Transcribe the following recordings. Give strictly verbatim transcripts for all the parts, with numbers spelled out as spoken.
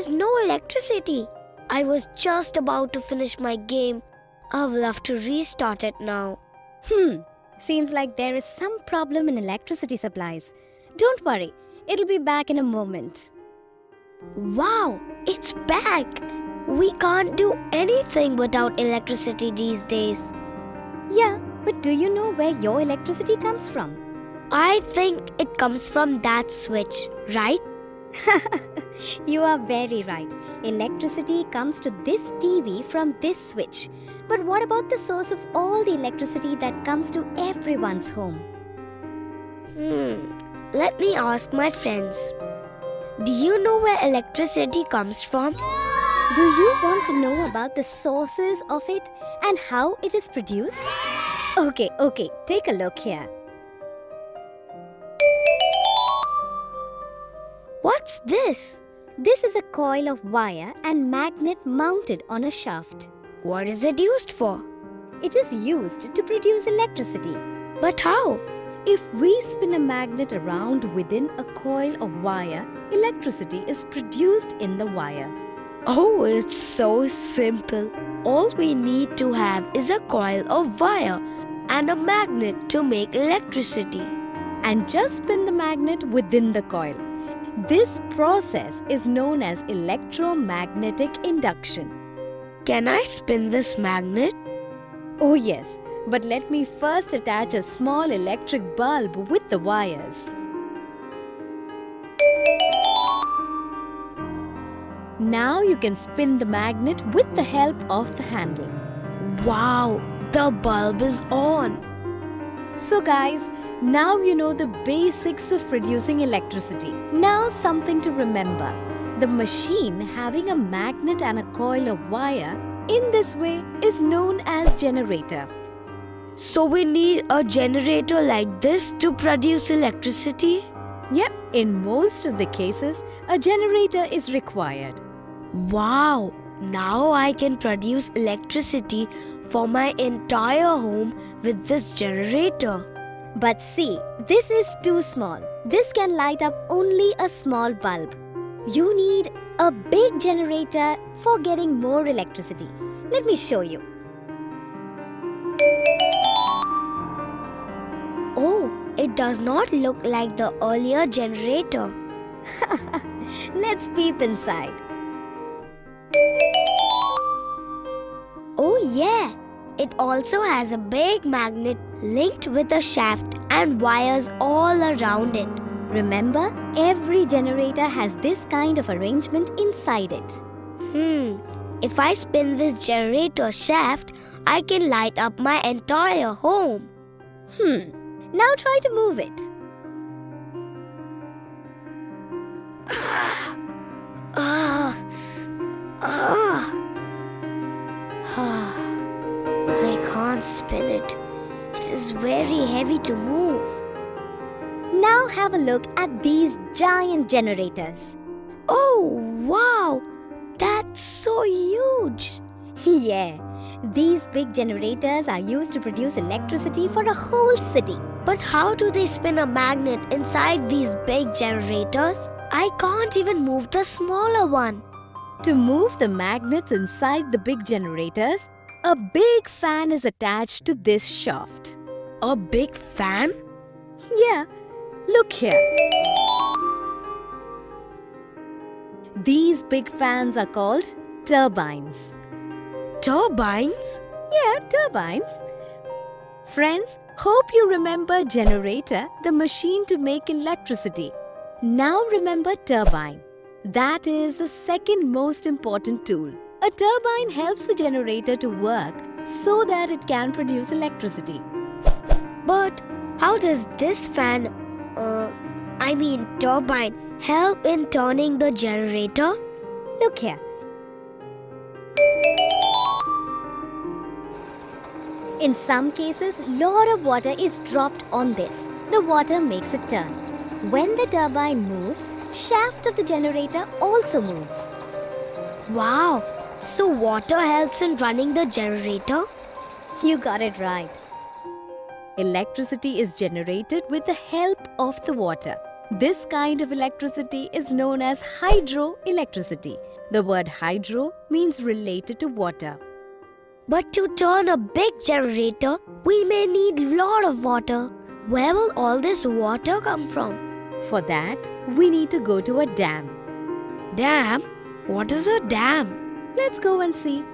is no electricity. I was just about to finish my game. I will have to restart it now. Hmm, seems like there is some problem in electricity supplies. Don't worry, it'll be back in a moment. Wow, it's back! We can't do anything without electricity these days. Yeah, but do you know where your electricity comes from? I think it comes from that switch, right? You are very right. Electricity comes to this T V from this switch. But what about the source of all the electricity that comes to everyone's home? Hmm, let me ask my friends. Do you know where electricity comes from? Do you want to know about the sources of it and how it is produced? Okay, okay, take a look here. What's this? This is a coil of wire and magnet mounted on a shaft. What is it used for? It is used to produce electricity. But how? If we spin a magnet around within a coil of wire, electricity is produced in the wire. Oh, it's so simple. All we need to have is a coil of wire and a magnet to make electricity. And just spin the magnet within the coil. This process is known as electromagnetic induction. Can I spin this magnet? Oh yes, but let me first attach a small electric bulb with the wires. Now you can spin the magnet with the help of the handle. Wow, the bulb is on. So guys, now you know the basics of producing electricity. Now something to remember. The machine having a magnet and a coil of wire in this way is known as generator. So we need a generator like this to produce electricity? Yep, in most of the cases, a generator is required. Wow, now I can produce electricity for my entire home with this generator. But see, this is too small. This can light up only a small bulb. You need a big generator for getting more electricity. Let me show you. Oh, it does not look like the earlier generator. Let's peep inside. Oh yeah, it also has a big magnet linked with a shaft and wires all around it. Remember, every generator has this kind of arrangement inside it. Hmm, if I spin this generator shaft, I can light up my entire home. Hmm, now try to move it. Ah, ah, ah. I can't spin it. It is very heavy to move. Now have a look at these giant generators. Oh, wow! That's so huge! Yeah, these big generators are used to produce electricity for a whole city. But how do they spin a magnet inside these big generators? I can't even move the smaller one. To move the magnets inside the big generators, a big fan is attached to this shaft. A big fan? Yeah, look here. These big fans are called turbines. Turbines? Yeah, turbines. Friends, hope you remember generator, the machine to make electricity. Now remember turbine. That is the second most important tool. A turbine helps the generator to work so that it can produce electricity. But how does this fan, uh, I mean turbine, help in turning the generator? Look here. In some cases, lot of water is dropped on this. The water makes it turn. When the turbine moves, shaft of the generator also moves. Wow! So water helps in running the generator? You got it right. Electricity is generated with the help of the water. This kind of electricity is known as hydroelectricity. The word hydro means related to water. But to turn a big generator, we may need a lot of water. Where will all this water come from? For that, we need to go to a dam. Dam? What is a dam? Let's go and see.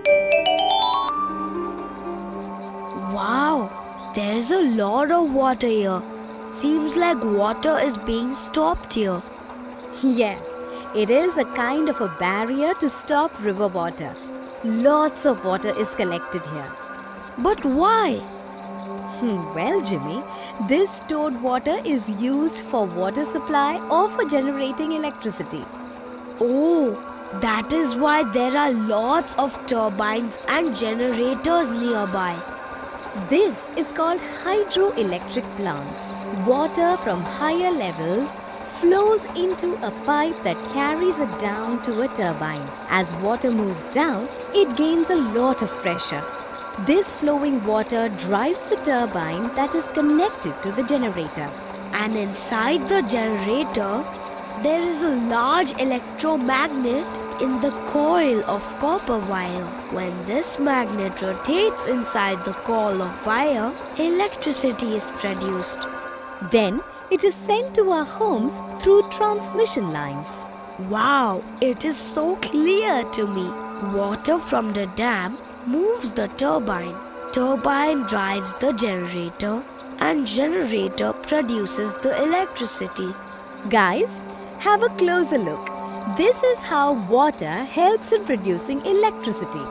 Wow, there is a lot of water here. Seems like water is being stopped here. Yeah, it is a kind of a barrier to stop river water. Lots of water is collected here. But why? Hmm, well, Jimmy, this stored water is used for water supply or for generating electricity. Oh, that is why there are lots of turbines and generators nearby. This is called Hydroelectric Plant. Water from higher levels flows into a pipe that carries it down to a turbine. As water moves down, it gains a lot of pressure. This flowing water drives the turbine that is connected to the generator. And inside the generator, there is a large electromagnet in the coil of copper wire. When this magnet rotates inside the coil of wire, electricity is produced. Then it is sent to our homes through transmission lines. Wow, it is so clear to me. Water from the dam moves the turbine. Turbine drives the generator and generator produces the electricity. Guys, have a closer look. This is how water helps in producing electricity.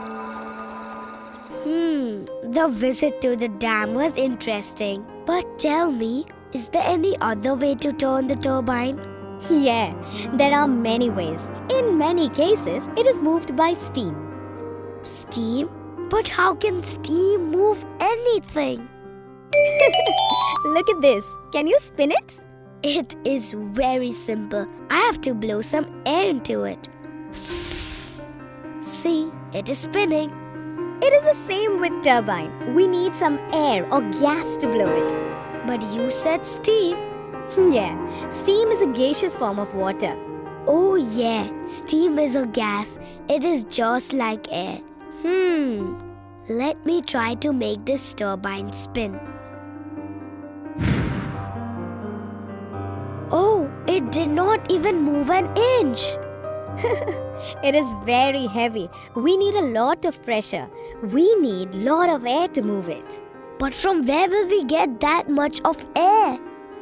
Hmm, the visit to the dam was interesting. But tell me, is there any other way to turn the turbine? Yeah, there are many ways. In many cases, it is moved by steam. Steam? But how can steam move anything? Look at this. Can you spin it? It is very simple. I have to blow some air into it. See, it is spinning. It is the same with turbine. We need some air or gas to blow it. But you said steam. Yeah, steam is a gaseous form of water. Oh yeah, steam is a gas. It is just like air. Hmm, let me try to make this turbine spin. Oh, it did not even move an inch. It is very heavy. We need a lot of pressure. We need a lot of air to move it. But from where will we get that much of air?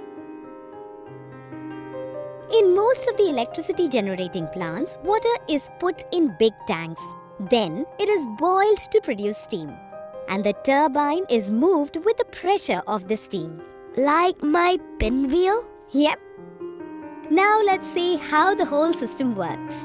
In most of the electricity generating plants, water is put in big tanks. Then it is boiled to produce steam. And the turbine is moved with the pressure of the steam. Like my pinwheel? Yep. Now let's see how the whole system works.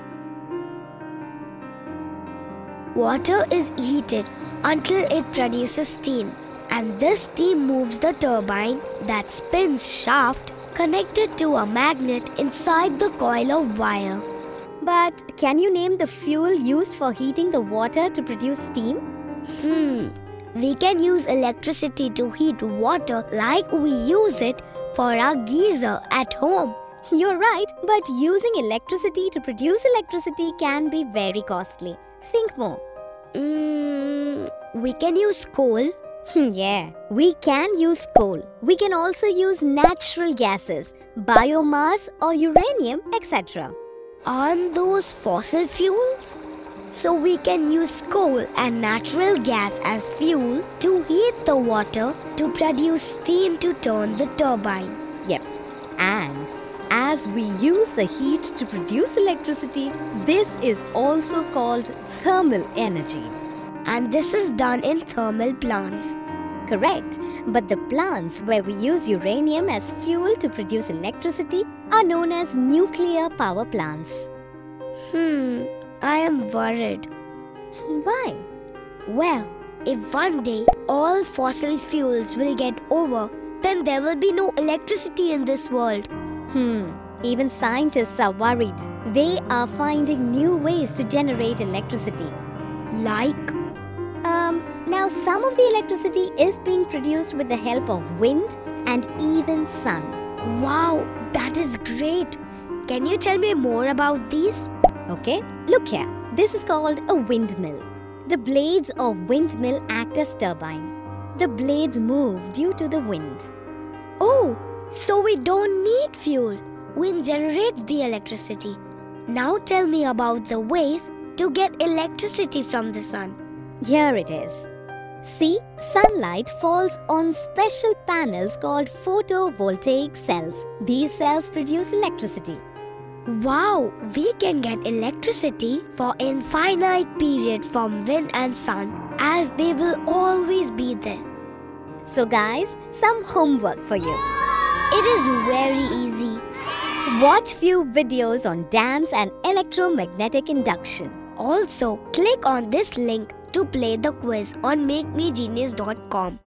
Water is heated until it produces steam, and this steam moves the turbine that spins shaft connected to a magnet inside the coil of wire. But can you name the fuel used for heating the water to produce steam? Hmm, we can use electricity to heat water like we use it for our geyser at home. You're right, but using electricity to produce electricity can be very costly. Think more. Mm, we can use coal. Yeah, we can use coal. We can also use natural gases, biomass or uranium, et cetera. Aren't those fossil fuels? So we can use coal and natural gas as fuel to heat the water to produce steam to turn the turbine. Yep. And as we use the heat to produce electricity, this is also called thermal energy. And this is done in thermal plants. Correct. But the plants where we use uranium as fuel to produce electricity are known as nuclear power plants. Hmm, I am worried. Why? Well, if one day all fossil fuels will get over, then there will be no electricity in this world. Hmm, even scientists are worried. They are finding new ways to generate electricity. Like? Um, now some of the electricity is being produced with the help of wind and even sun. Wow, that is great. Can you tell me more about these? Okay, look here. This is called a windmill. The blades of windmill act as turbine. The blades move due to the wind. Oh, so we don't need fuel. Wind generates the electricity. Now tell me about the ways to get electricity from the sun. Here it is. See, sunlight falls on special panels called photovoltaic cells. These cells produce electricity. Wow, we can get electricity for infinite period from wind and sun, as they will always be there. So guys, some homework for you. It is very easy. Watch few videos on dams and electromagnetic induction. Also, click on this link to play the quiz on make me genius dot com.